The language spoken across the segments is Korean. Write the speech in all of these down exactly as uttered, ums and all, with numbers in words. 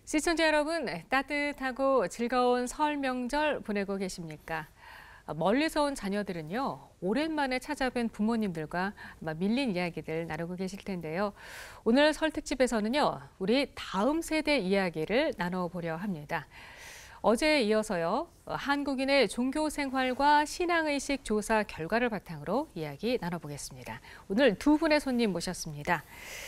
시청자 여러분, 따뜻하고 즐거운 설 명절 보내고 계십니까? 멀리서 온 자녀들은요, 오랜만에 찾아뵌 부모님들과 아마 밀린 이야기들 나누고 계실 텐데요. 오늘 설 특집에서는요, 우리 다음 세대 이야기를 나눠보려 합니다. 어제에 이어서요, 한국인의 종교 생활과 신앙의식 조사 결과를 바탕으로 이야기 나눠보겠습니다. 오늘 두 분의 손님 모셨습니다.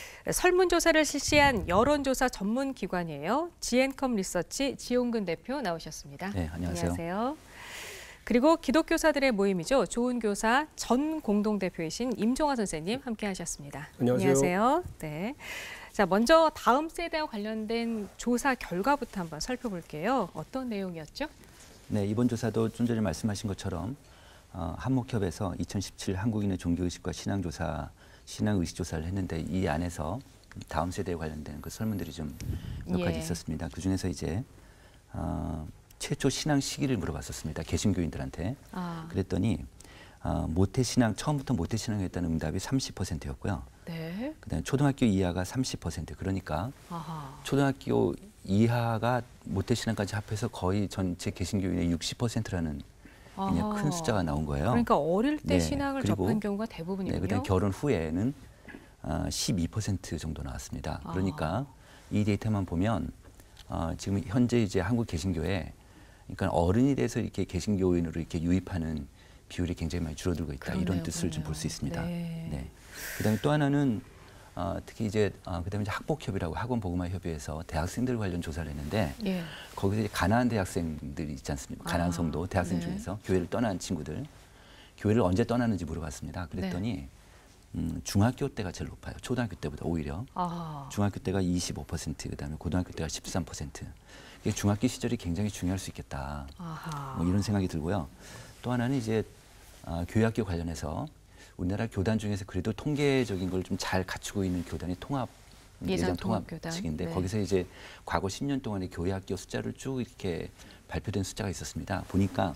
설문조사를 실시한 여론조사 전문 기관이에요. 지앤컴 리서치 지용근 대표 나오셨습니다. 네, 안녕하세요. 안녕하세요. 그리고 기독교사들의 모임이죠. 좋은 교사 전 공동대표이신 임종화 선생님 함께하셨습니다. 안녕하세요. 안녕하세요. 네. 자, 먼저 다음 세대와 관련된 조사 결과부터 한번 살펴볼게요. 어떤 내용이었죠? 네, 이번 조사도 좀 전에 말씀하신 것처럼 어, 한목협에서 이천십칠 한국인의 종교의식과 신앙조사, 신앙의식조사를 했는데 이 안에서 다음 세대에 관련된 그 설문들이 좀 몇 가지 예. 있었습니다. 그중에서 이제 어, 최초 신앙 시기를 물어봤었습니다. 개신교인들한테. 아. 그랬더니 어, 모태신앙, 처음부터 모태신앙이었다는 응답이 삼십 퍼센트였고요. 네. 그다음에 초등학교 이하가 삼십 퍼센트. 그러니까 아하. 초등학교 이하가 모태신앙까지 합해서 거의 전체 개신교인의 육십 퍼센트라는 굉장히 아하. 큰 숫자가 나온 거예요. 그러니까 어릴 때 네, 신앙을 그리고, 접한 경우가 대부분이군요. 네, 그다음에 결혼 후에는 어, 십이 퍼센트 정도 나왔습니다. 그러니까 아. 이 데이터만 보면 어, 지금 현재 이제 한국 개신교에 그러니까 어른이 돼서 이렇게 개신교인으로 이렇게 유입하는 비율이 굉장히 많이 줄어들고 있다. 그러네요, 이런 뜻을 좀 그러네요. 볼 수 있습니다. 네. 네. 그다음에 또 하나는 어, 특히 이제 어, 그다음에 이제 학복협이라고 학원복음화협의회에서 대학생들 관련 조사를 했는데 예. 거기서 이제 가난한 대학생들이 있지 않습니까? 가난한 아, 성도 대학생 네. 중에서 교회를 떠난 친구들, 교회를 언제 떠나는지 물어봤습니다. 그랬더니 네. 음, 중학교 때가 제일 높아요. 초등학교 때보다 오히려. 아. 중학교 때가 이십오 퍼센트, 그다음에 고등학교 때가 십삼 퍼센트. 이게 중학교 시절이 굉장히 중요할 수 있겠다. 아하. 뭐 이런 생각이 들고요. 또 하나는 이제 어, 교회학교 관련해서 우리나라 교단 중에서 그래도 통계적인 걸 좀 잘 갖추고 있는 교단이 통합 예장 예장 통합 통합교단. 측인데 네. 거기서 이제 과거 십 년 동안의 교회학교 숫자를 쭉 이렇게 발표된 숫자가 있었습니다. 보니까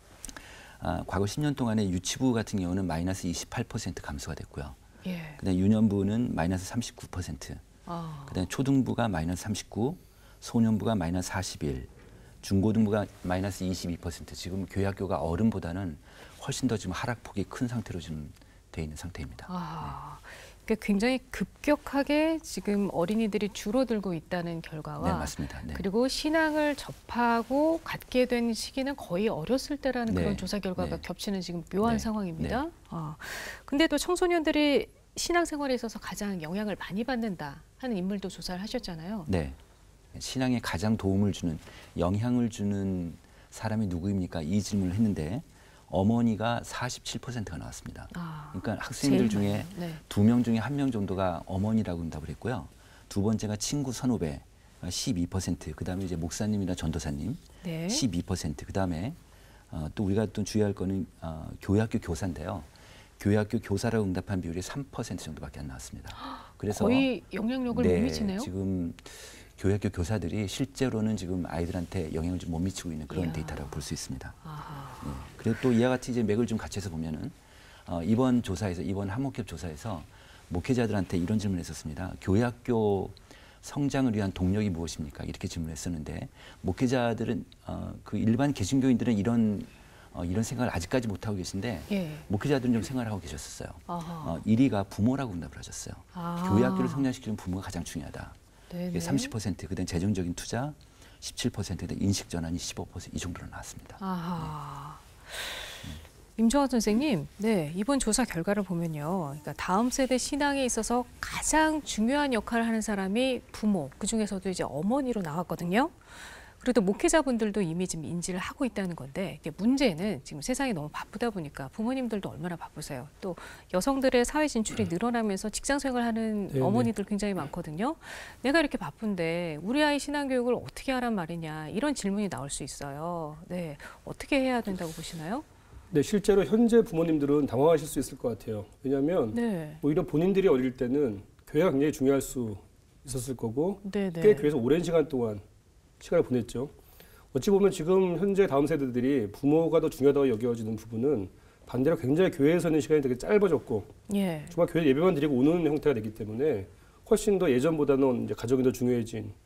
아, 과거 십 년 동안에 유치부 같은 경우는 마이너스 이십팔 퍼센트 감소가 됐고요. 예. 그다음에 유년부는 마이너스 삼십구 퍼센트. 아. 그다음에 초등부가 마이너스 삼십구, 소년부가 마이너스 사십일, 중고등부가 마이너스 이십이 퍼센트. 지금 교회학교가 어른보다는 훨씬 더 지금 하락폭이 큰 상태로 지금 돼 있는 상태입니다. 아. 그러니까 굉장히 급격하게 지금 어린이들이 줄어들고 있다는 결과와 네, 맞습니다. 네. 그리고 신앙을 접하고 갖게 된 시기는 거의 어렸을 때라는 네. 그런 조사 결과가 네. 겹치는 지금 묘한 네. 상황입니다. 네. 아. 근데 또 청소년들이 신앙생활에 있어서 가장 영향을 많이 받는다 하는 인물도 조사를 하셨잖아요. 네. 신앙에 가장 도움을 주는, 영향을 주는 사람이 누구입니까? 이 질문을 했는데 어머니가 사십칠 퍼센트가 나왔습니다. 아, 그러니까 학생들 제일 중에 많아요. 네. 두 명 중에 한 명 정도가 어머니라고 응답을 했고요. 두 번째가 친구 선후배 십이 퍼센트, 그다음에 이제 목사님이나 전도사님 네. 십이 퍼센트, 그다음에 어, 또 우리가 또 주의할 거는 어, 교회학교 교사인데요. 교회학교 교사라고 응답한 비율이 삼 퍼센트 정도밖에 안 나왔습니다. 그래서 거의 영향력을 네, 못 미치네요. 지금 교회학교 교사들이 실제로는 지금 아이들한테 영향을 좀 못 미치고 있는 그런 이야. 데이터라고 볼 수 있습니다. 아하. 네. 그리고 또 이와 같이 이제 맥을 좀 같이 해서 보면은 어, 이번 조사에서 이번 한목협 조사에서 목회자들한테 이런 질문을 했었습니다. 교회학교 성장을 위한 동력이 무엇입니까? 이렇게 질문했었는데 목회자들은 어, 그 일반 개신교인들은 이런 어, 이런 생각을 아직까지 못 하고 계신데 예. 목회자들은 좀 생각을 하고 계셨었어요. 아하. 어, 일 위가 부모라고 응답을 하셨어요. 아. 교회학교를 성장시키는 부모가 가장 중요하다. 네네. 삼십 퍼센트, 그다음 재정적인 투자 십칠 퍼센트, 인식 전환이 십오 퍼센트 이 정도로 나왔습니다. 아하. 임종화 선생님, 네, 이번 조사 결과를 보면요. 그러니까 다음 세대 신앙에 있어서 가장 중요한 역할을 하는 사람이 부모, 그중에서도 이제 어머니로 나왔거든요. 그래도 목회자분들도 이미 지금 인지를 하고 있다는 건데 이게 문제는 지금 세상이 너무 바쁘다 보니까 부모님들도 얼마나 바쁘세요. 또 여성들의 사회 진출이 늘어나면서 직장 생활하는 네네. 어머니들 굉장히 많거든요. 내가 이렇게 바쁜데 우리 아이 신앙 교육을 어떻게 하란 말이냐 이런 질문이 나올 수 있어요. 네, 어떻게 해야 된다고 보시나요? 네, 실제로 현재 부모님들은 당황하실 수 있을 것 같아요. 왜냐하면 네, 오히려 본인들이 어릴 때는 교회가 굉장히 중요할 수 있었을 거고 네, 꽤 네. 교회에서 오랜 시간 동안 시간을 보냈죠. 어찌 보면 지금 현재 다음 세대들이 부모가 더 중요하다고 여겨지는 부분은 반대로 굉장히 교회에서 있는 시간이 되게 짧아졌고 예, 정말 교회 예배만 드리고 오는 형태가 되기 때문에 훨씬 더 예전보다는 이제 가정이 더 중요해진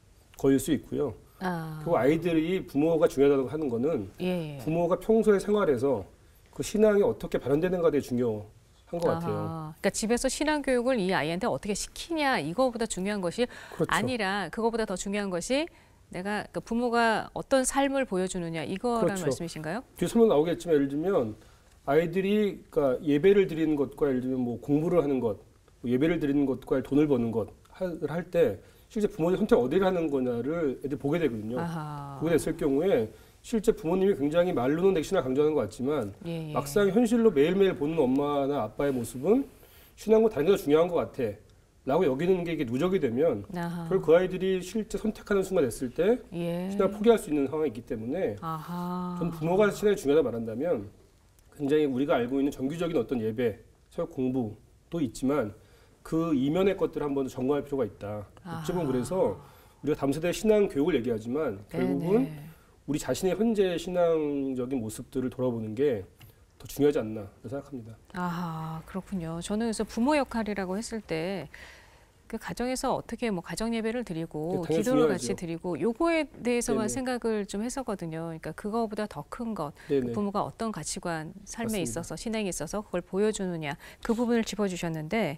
거일 수 있고요. 아, 그리고 아이들이 부모가 중요하다고 하는 거는 예. 부모가 평소의 생활에서 그 신앙이 어떻게 발현되는가가 되게 중요한 것 같아요. 아하, 그러니까 집에서 신앙 교육을 이 아이한테 어떻게 시키냐 이거보다 중요한 것이 그렇죠. 아니라 그거보다 더 중요한 것이 내가 그 부모가 어떤 삶을 보여주느냐 이거라는 그렇죠. 말씀이신가요? 뒤에 설명 나오겠지만 예를 들면 아이들이 그러니까 예배를 드리는 것과 예를 들면 뭐 공부를 하는 것, 뭐 예배를 드리는 것과 돈을 버는 것 할 때 실제 부모님 선택 어디를 하는 거냐를 애들 보게 되거든요. 아하. 보게 됐을 경우에 실제 부모님이 굉장히 말로는 되게 신앙 강조하는 것 같지만 예, 예. 막상 현실로 매일매일 보는 엄마나 아빠의 모습은 신앙과 다른 게 더 중요한 것 같아 라고 여기는 게 이게 누적이 되면 아하. 결국 그 아이들이 실제 선택하는 순간 됐을 때 예. 신앙을 포기할 수 있는 상황이 있기 때문에 아하. 전 부모가 신앙이 중요하다 말한다면 굉장히 우리가 알고 있는 정규적인 어떤 예배, 서역 공부도 있지만 그 이면의 것들을 한번 점검할 필요가 있다. 어찌 보면 그래서 우리가 다음 세대 신앙 교육을 얘기하지만 결국은 네네. 우리 자신의 현재 신앙적인 모습들을 돌아보는 게 더 중요하지 않나 생각합니다. 아, 그렇군요. 저는 그래서 부모 역할이라고 했을 때 그 가정에서 어떻게 뭐 가정 예배를 드리고 네, 당연히 기도를 중요하죠. 같이 드리고 요거에 대해서만 네네. 생각을 좀 했었거든요. 그러니까 그거보다 더 큰 것, 네네. 부모가 어떤 가치관, 삶에 맞습니다. 있어서 신앙에 있어서 그걸 보여주느냐 그 부분을 짚어주셨는데,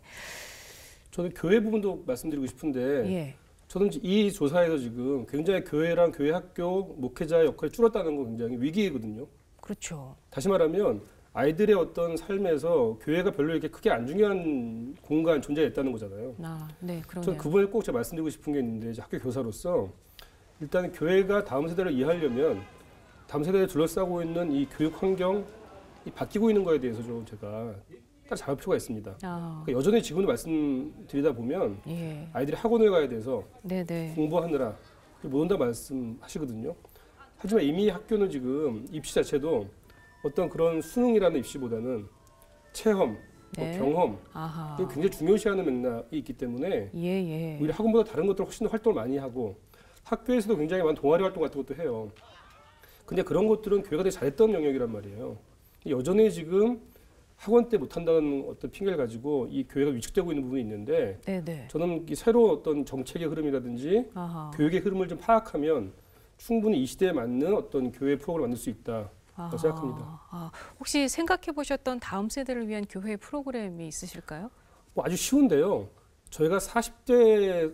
저는 교회 부분도 말씀드리고 싶은데 예, 저는 이 조사에서 지금 굉장히 교회랑 교회 학교 목회자의 역할이 줄었다는 건 굉장히 위기거든요. 그렇죠. 다시 말하면 아이들의 어떤 삶에서 교회가 별로 이렇게 크게 안 중요한 공간 존재했다는 거잖아요. 아, 네, 저는 그러네요. 그 부분에 꼭 제가 말씀드리고 싶은 게 있는데 이제 학교 교사로서 일단 교회가 다음 세대를 이해하려면 다음 세대를 둘러싸고 있는 이 교육 환경이 바뀌고 있는 거에 대해서 좀 제가 딱 잡을 필요가 있습니다. 아, 그러니까 여전히 지금도 말씀드리다 보면 예, 아이들이 학원에 가야 돼서 네, 네, 공부하느라 못 온다 말씀하시거든요. 하지만 이미 학교는 지금 입시 자체도 어떤 그런 수능이라는 입시보다는 체험, 네. 뭐 경험 아하, 이걸 굉장히 중요시하는 맥락이 있기 때문에 예, 예, 오히려 학원보다 다른 것들 훨씬 더 활동을 많이 하고 학교에서도 굉장히 많은 동아리 활동 같은 것도 해요. 근데 그런 것들은 교회가 되게 잘했던 영역이란 말이에요. 여전히 지금 학원 때 못한다는 어떤 핑계를 가지고 이 교회가 위축되고 있는 부분이 있는데 네, 네, 저는 이 새로운 어떤 정책의 흐름이라든지 아하, 교육의 흐름을 좀 파악하면 충분히 이 시대에 맞는 어떤 교회 프로그램을 만들 수 있다. 아하. 생각합니다. 아, 혹시 생각해 보셨던 다음 세대를 위한 교회 프로그램이 있으실까요? 뭐 아주 쉬운데요. 저희가 사십 대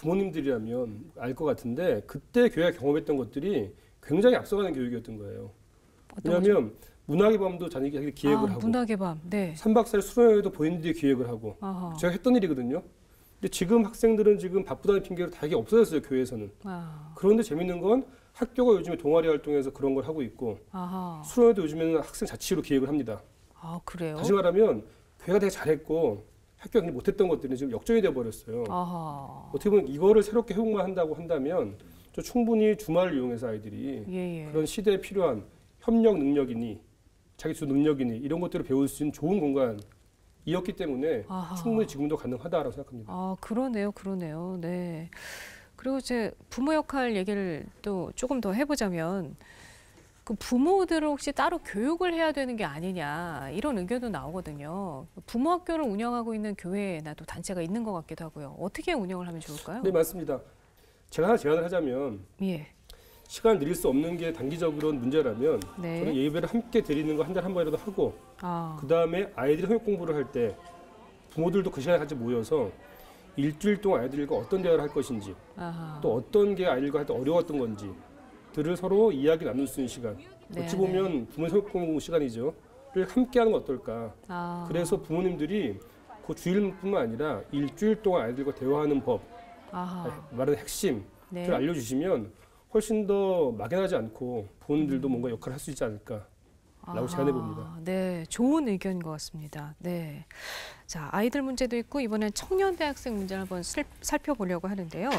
부모님들이라면 알 것 같은데 그때 교회가 경험했던 것들이 굉장히 앞서가는 교육이었던 거예요. 어떤 거죠? 왜냐하면 문학의 밤도 자기가 기획을 아, 하고 문학의 밤, 네, 삼 박 사 일 수련회도 본인들이 기획을 하고 아하, 제가 했던 일이거든요. 근데 지금 학생들은 지금 바쁘다는 핑계로 다 이게 없어졌어요, 교회에서는. 아, 그런데 재밌는 건 학교가 요즘에 동아리 활동에서 그런 걸 하고 있고 아하, 수련회도 요즘에는 학생 자치로 기획을 합니다. 아, 그래요? 다시 말하면 교회가 되게 잘했고 학교가 굉장히 못했던 것들이 지금 역전이 되어버렸어요. 아하, 어떻게 보면 이거를 새롭게 회복만 한다고 한다면 저 충분히 주말을 이용해서 아이들이 예, 예. 그런 시대에 필요한 협력 능력이니 자기 주 능력이니 이런 것들을 배울 수 있는 좋은 공간이었기 때문에 아하. 충분히 지금도 가능하다라고 생각합니다. 아, 그러네요, 그러네요. 네. 그리고 이제 부모 역할 얘기를 또 조금 더 해보자면 그 부모들을 혹시 따로 교육을 해야 되는 게 아니냐 이런 의견도 나오거든요. 부모 학교를 운영하고 있는 교회나 또 단체가 있는 것 같기도 하고요. 어떻게 운영을 하면 좋을까요? 네, 맞습니다. 제가 하나 제안을 하자면 예. 시간을 늘릴 수 없는 게 단기적으로는 문제라면 네. 저는 예배를 함께 드리는 거 한 달에 한 번이라도 하고 아, 그 다음에 아이들이 성역 공부를 할 때 부모들도 그 시간에 같이 모여서 일주일 동안 아이들과 어떤 대화를 할 것인지 아하. 또 어떤 게 아이들과 할 때 어려웠던 건지 들을 서로 이야기 나눌 수 있는 시간 네, 어찌 보면 부모 성역 공부 시간이죠. 를 함께 하는 건 어떨까. 아. 그래서 부모님들이 그 주일뿐만 아니라 일주일 동안 아이들과 대화하는 법 아하. 말하는 핵심을 네. 알려주시면 훨씬 더 막연하지 않고 부모님들도 뭔가 역할을 할 수 있지 않을까 라고 제안해 봅니다. 네, 좋은 의견인 것 같습니다. 네. 자, 아이들 문제도 있고 이번엔 청년 대학생 문제를 한번 슬, 살펴보려고 하는데요.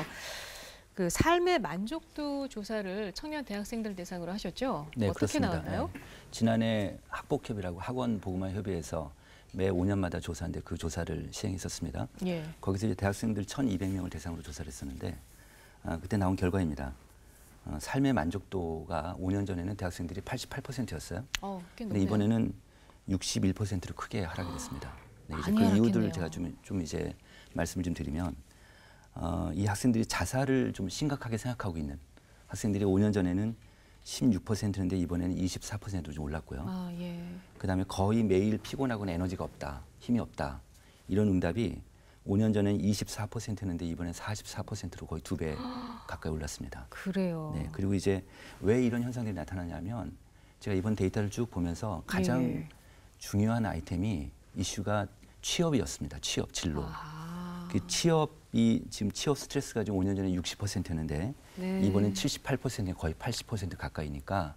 그 삶의 만족도 조사를 청년 대학생들 대상으로 하셨죠? 네, 어떻게 그렇습니다. 나왔나요? 네. 지난해 학복협이라고 학원 보급화 협의회에서 매 오 년마다 조사하는데 그 조사를 시행했었습니다. 예. 거기서 이제 대학생들 천이백 명을 대상으로 조사를 했었는데 아, 그때 나온 결과입니다. 어, 삶의 만족도가 오 년 전에는 대학생들이 팔십팔 퍼센트였어요. 어, 꽤 근데 높네요. 이번에는 육십일 퍼센트로 크게 하락이 됐습니다. 네, 이제 많이 그 하락했네요. 이유들을 제가 좀, 좀 이제 말씀을 좀 드리면 어, 이 학생들이 자살을 좀 심각하게 생각하고 있는 학생들이 오 년 전에는 십육 퍼센트인데 이번에는 이십사 퍼센트로 좀 올랐고요. 아, 예. 그다음에 거의 매일 피곤하거나 에너지가 없다, 힘이 없다 이런 응답이 오 년 전엔 이십사 퍼센트였는데 이번엔 사십사 퍼센트로 거의 두 배 가까이 올랐습니다. 그래요. 네, 그리고 이제 왜 이런 현상들이 나타나냐면 제가 이번 데이터를 쭉 보면서 가장 예. 중요한 아이템이 이슈가 취업이었습니다. 취업, 진로. 아. 그 취업이 지금 취업 스트레스가 지금 오 년 전에 육십 퍼센트였는데 네. 이번엔 칠십팔 퍼센트 거의 팔십 퍼센트 가까이니까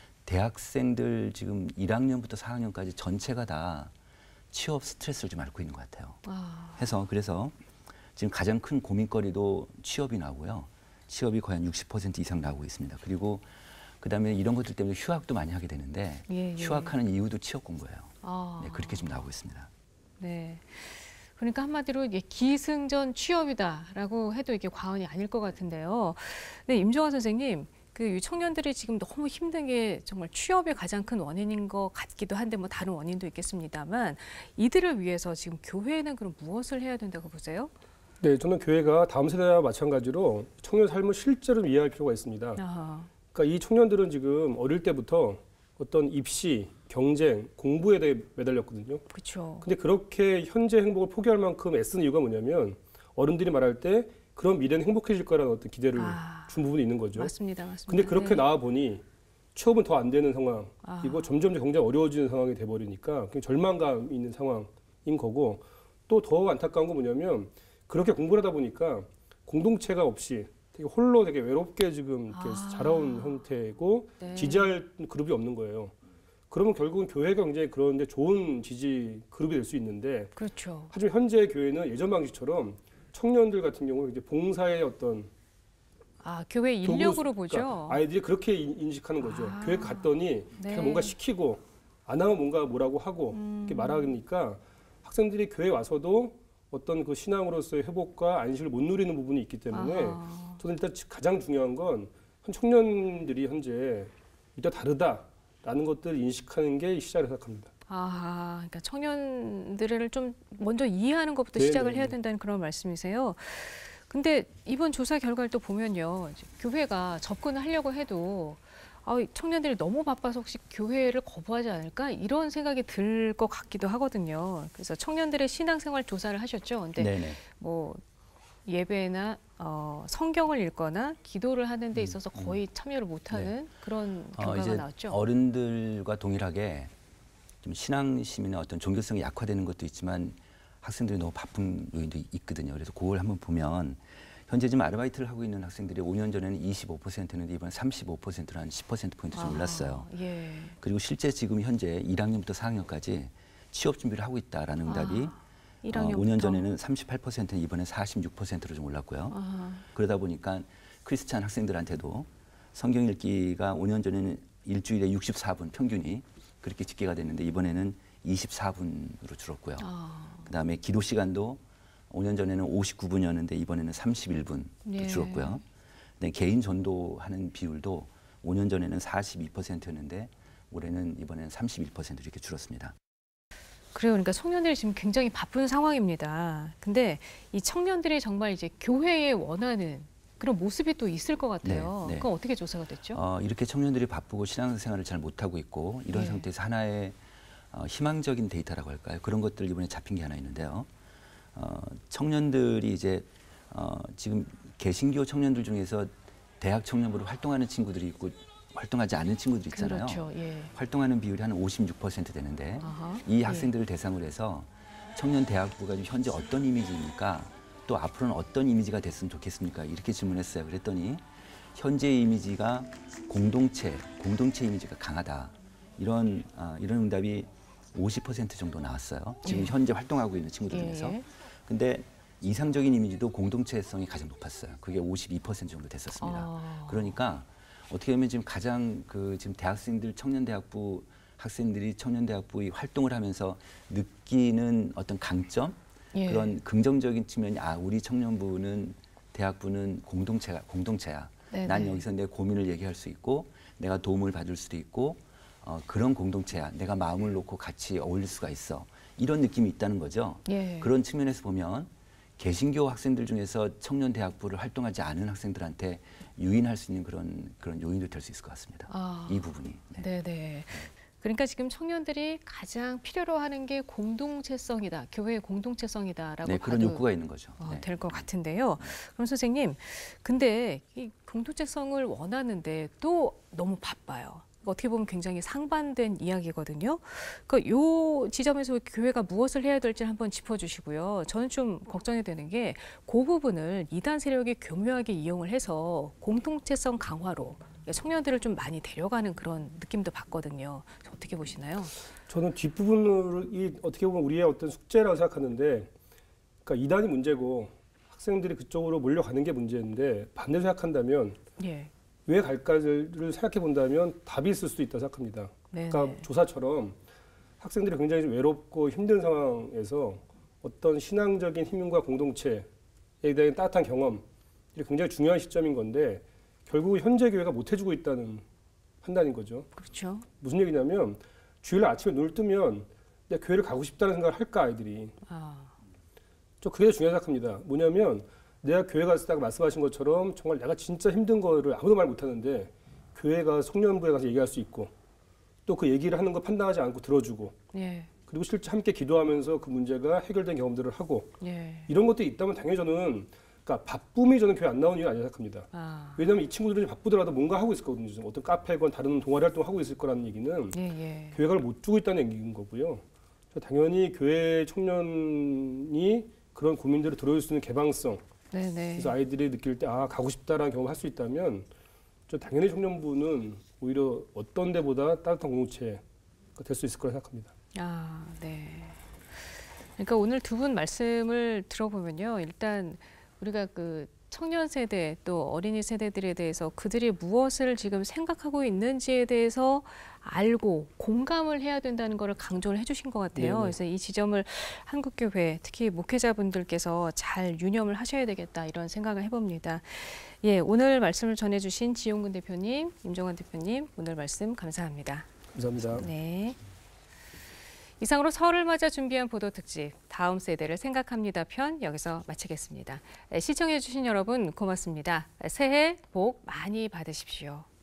대학생들 지금 일 학년부터 사 학년까지 전체가 다 취업 스트레스를 좀 앓고 있는 것 같아요. 아. 해서 그래서 지금 가장 큰 고민거리도 취업이 나오고요. 취업이 거의 한 육십 퍼센트 이상 나오고 있습니다. 그리고 그다음에 이런 것들 때문에 휴학도 많이 하게 되는데 예, 예. 휴학하는 이유도 취업 공부예요. 아. 네, 그렇게 좀 나오고 있습니다. 네. 그러니까 한마디로 이게 기승전 취업이다라고 해도 이게 과언이 아닐 것 같은데요. 네, 임종환 선생님, 그 청년들이 지금 너무 힘든 게 정말 취업의 가장 큰 원인인 것 같기도 한데 뭐 다른 원인도 있겠습니다만 이들을 위해서 지금 교회는 그럼 무엇을 해야 된다고 보세요? 네, 저는 교회가 다음 세대와 마찬가지로 청년 삶을 실제로 이해할 필요가 있습니다. 아하. 그러니까 이 청년들은 지금 어릴 때부터 어떤 입시, 경쟁, 공부에 대해 매달렸거든요. 그렇죠. 근데 그렇게 현재 행복을 포기할 만큼 애쓰는 이유가 뭐냐면 어른들이 말할 때 그런 미래는 행복해질 거라는 어떤 기대를 아. 준 부분이 있는 거죠. 맞습니다, 맞습니다. 근데 그렇게 네. 나와 보니 취업은 더 안 되는 상황, 아. 이거 점점 경제가 어려워지는 상황이 돼버리니까 그냥 절망감이 있는 상황인 거고 또 더 안타까운 건 뭐냐면 그렇게 공부를 하다 보니까 공동체가 없이 되게 홀로 되게 외롭게 지금 이렇게 아. 자라온 형태고 네. 지지할 그룹이 없는 거예요. 그러면 결국은 교회가 굉장히 그런데 좋은 지지 그룹이 될 수 있는데 그렇죠. 하지만 현재 교회는 예전 방식처럼 청년들 같은 경우는 이제 봉사의 어떤 아, 교회 도구로 인력으로 쓰- 보죠. 그러니까 아이들이 그렇게 인- 인식하는 거죠. 아. 교회 갔더니 네. 걔가 뭔가 시키고 안 하면 뭔가 뭐라고 하고 음. 이렇게 말하니까 학생들이 교회 와서도 어떤 그 신앙으로서의 회복과 안식을 못 누리는 부분이 있기 때문에 아하. 저는 일단 가장 중요한 건 현 청년들이 현재 이따 다르다라는 것들을 인식하는 게 시작을 생각합니다. 아, 그러니까 청년들을 좀 먼저 이해하는 것부터 네, 시작을 네, 해야 네. 된다는 그런 말씀이세요. 근데 이번 조사 결과를 또 보면요, 이제 교회가 접근을 하려고 해도 아, 청년들이 너무 바빠서 혹시 교회를 거부하지 않을까 이런 생각이 들 것 같기도 하거든요. 그래서 청년들의 신앙생활 조사를 하셨죠. 근데 네네. 뭐 예배나 어, 성경을 읽거나 기도를 하는 데 있어서 거의 참여를 못하는 그런 어, 결과가 이제 나왔죠. 어른들과 동일하게 좀 신앙심이나 어떤 종교성이 약화되는 것도 있지만 학생들이 너무 바쁜 요인도 있거든요. 그래서 그걸 한번 보면 현재 지금 아르바이트를 하고 있는 학생들이 오 년 전에는 이십오 퍼센트였는데 이번에 삼십오 퍼센트로 한 십 퍼센트 포인트 좀 아, 올랐어요. 예. 그리고 실제 지금 현재 일 학년부터 사 학년까지 취업 준비를 하고 있다라는 응답이 아, 일 어, 학년부터. 오 년 전에는 삼십팔 퍼센트는 이번에 사십육 퍼센트로 좀 올랐고요. 아, 그러다 보니까 크리스찬 학생들한테도 성경 읽기가 오 년 전에는 일주일에 육십사 분 평균이 그렇게 집계가 됐는데 이번에는 이십사 분으로 줄었고요. 아, 그다음에 기도 시간도 오 년 전에는 오십구 분이었는데 이번에는 삼십일 분도 예. 줄었고요. 근데 개인 전도하는 비율도 오 년 전에는 사십이 퍼센트였는데 올해는 이번에는 삼십일 퍼센트 이렇게 줄었습니다. 그래요. 그러니까 청년들이 지금 굉장히 바쁜 상황입니다. 근데 이 청년들이 정말 이제 교회에 원하는 그런 모습이 또 있을 것 같아요. 네, 네. 그건 어떻게 조사가 됐죠? 어, 이렇게 청년들이 바쁘고 신앙생활을 잘 못하고 있고 이런 예. 상태에서 하나의 어, 희망적인 데이터라고 할까요? 그런 것들 이번에 잡힌 게 하나 있는데요. 어, 청년들이 이제 어, 지금 개신교 청년들 중에서 대학 청년부로 활동하는 친구들이 있고 활동하지 않는 친구들이 있잖아요. 그렇죠. 예. 활동하는 비율이 한 오십육 퍼센트 되는데 아하. 이 예. 학생들을 대상으로 해서 청년 대학부가 지금 현재 어떤 이미지입니까? 또 앞으로는 어떤 이미지가 됐으면 좋겠습니까? 이렇게 질문했어요. 그랬더니 현재의 이미지가 공동체, 공동체 이미지가 강하다. 이런 아, 이런 응답이 오십 퍼센트 정도 나왔어요. 지금 예. 현재 활동하고 있는 친구들 중에서. 예. 근데 이상적인 이미지도 공동체성이 가장 높았어요. 그게 오십이 퍼센트 정도 됐었습니다. 아. 그러니까 어떻게 보면 지금 가장 그 지금 대학생들 청년대학부 학생들이 청년대학부의 활동을 하면서 느끼는 어떤 강점 예. 그런 긍정적인 측면이 아 우리 청년부는 대학부는 공동체가 공동체야. 네네. 난 여기서 내 고민을 얘기할 수 있고 내가 도움을 받을 수도 있고 어, 그런 공동체야. 내가 마음을 놓고 같이 어울릴 수가 있어. 이런 느낌이 있다는 거죠. 예. 그런 측면에서 보면 개신교 학생들 중에서 청년 대학부를 활동하지 않은 학생들한테 유인할 수 있는 그런 그런 요인도 될 수 있을 것 같습니다. 아, 이 부분이. 네. 네네. 그러니까 지금 청년들이 가장 필요로 하는 게 공동체성이다, 교회의 공동체성이다라고 네, 그런 봐도 욕구가 있는 거죠. 어, 네. 될 것 같은데요. 그럼 선생님, 근데 이 공동체성을 원하는데 또 너무 바빠요. 어떻게 보면 굉장히 상반된 이야기거든요. 그러니까 요 지점에서 교회가 무엇을 해야 될지 한번 짚어주시고요. 저는 좀 걱정이 되는 게 그 부분을 이단 세력이 교묘하게 이용을 해서 공동체성 강화로 청년들을 좀 많이 데려가는 그런 느낌도 받거든요. 어떻게 보시나요? 저는 뒷부분이 어떻게 보면 우리의 어떤 숙제라고 생각하는데, 그러니까 이단이 문제고 학생들이 그쪽으로 몰려가는 게 문제인데 반대로 생각한다면 예. 왜 갈까를 생각해 본다면 답이 있을 수도 있다고 생각합니다. 네네. 그러니까 조사처럼 학생들이 굉장히 좀 외롭고 힘든 상황에서 어떤 신앙적인 힘과 공동체에 대한 따뜻한 경험이 굉장히 중요한 시점인 건데 결국 현재 교회가 못 해주고 있다는 판단인 거죠. 그렇죠. 무슨 얘기냐면 주일 아침에 눈을 뜨면 내가 교회를 가고 싶다는 생각을 할까 아이들이. 아, 저 그게 중요하다고 생각합니다. 뭐냐면 내가 교회 갔을 때 말씀하신 것처럼 정말 내가 진짜 힘든 거를 아무도 말 못하는데 교회 가 송년부에 가서 얘기할 수 있고 또 그 얘기를 하는 거 판단하지 않고 들어주고 예, 그리고 실제 함께 기도하면서 그 문제가 해결된 경험들을 하고 예. 이런 것들이 있다면 당연히 저는 그러니까 바쁨이 저는 교회 안 나오는 이유는 아니라고 생각합니다. 아, 왜냐하면 이 친구들이 바쁘더라도 뭔가 하고 있을 거거든요. 지금 어떤 카페건 다른 동아리 활동 하고 있을 거라는 얘기는 예, 예. 교회가 못 주고 있다는 얘기인 거고요. 당연히 교회 청년이 그런 고민들을 들어줄 수 있는 개방성, 네네. 그래서 아이들이 느낄 때 아 가고 싶다라는 경험을 할 수 있다면 저 당연히 청년부는 오히려 어떤 데보다 따뜻한 공동체가 될 수 있을 거라 생각합니다. 아, 네. 그러니까 오늘 두 분 말씀을 들어보면요, 일단 우리가 그 청년 세대 또 어린이 세대들에 대해서 그들이 무엇을 지금 생각하고 있는지에 대해서 알고 공감을 해야 된다는 것을 강조를 해주신 것 같아요. 네네. 그래서 이 지점을 한국교회 특히 목회자분들께서 잘 유념을 하셔야 되겠다 이런 생각을 해봅니다. 예, 오늘 말씀을 전해주신 지용근 대표님, 임종환 대표님 오늘 말씀 감사합니다. 감사합니다. 네. 이상으로 설을 맞아 준비한 보도 특집 다음 세대를 생각합니다 편 여기서 마치겠습니다. 시청해 주신 여러분 고맙습니다. 새해 복 많이 받으십시오.